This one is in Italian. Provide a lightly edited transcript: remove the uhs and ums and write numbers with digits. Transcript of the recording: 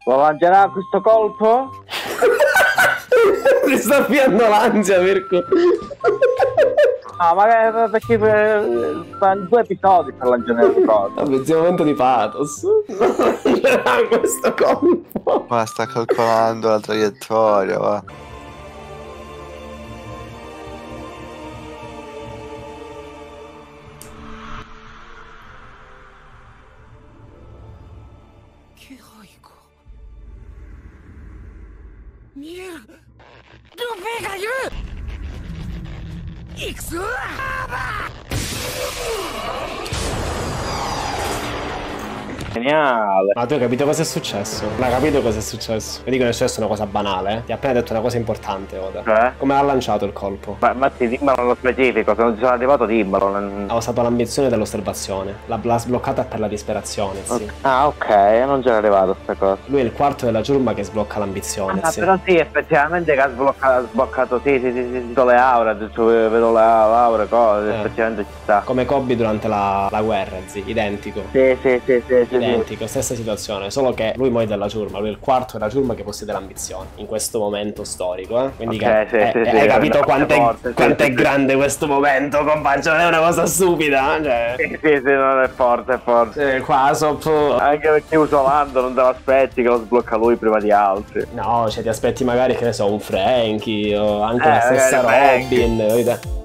Lo lancerà questo colpo? Mi sta avviando l'ansia, Mirko. No, magari perché stanno 2 episodi per lanciare il colpo. Vabbè, zio, momento di pathos. Non lancerà questo colpo. Ma sta calcolando la traiettoria, va. Geniale. Ma tu hai capito cosa è successo? Non hai capito cosa è successo? Io dico che è successo una cosa banale. Ti ha appena detto una cosa importante, Oda. Cioè? Come l'ha lanciato il colpo? Ma sì, dimmelo nello specifico, se non ci sono arrivato dimmelo. Ha usato l'ambizione dell'osservazione. L'ha sbloccata per la disperazione, sì. Ah, ok, non c'era arrivato sta cosa. Lui è il quarto della giurma che sblocca l'ambizione, Ah, sì. però sì, effettivamente che ha sbloccato, sì, vedo le aure, vedo le aure, cose, effettivamente ci sta. Come Kobe durante la guerra, zi, identico. Sì. Identico, stessa situazione, solo che lui muore della ciurma, lui è il quarto della ciurma che possiede l'ambizione in questo momento storico, Quindi hai capito quanto è grande questo momento, compagno, non è una cosa stupida, cioè. Sì, non è forte. Qua Sop. Anche perché usolando non te l'aspetti che lo sblocca lui prima di altri. No, cioè ti aspetti magari, che ne so, un Frankie o anche la stessa Robin,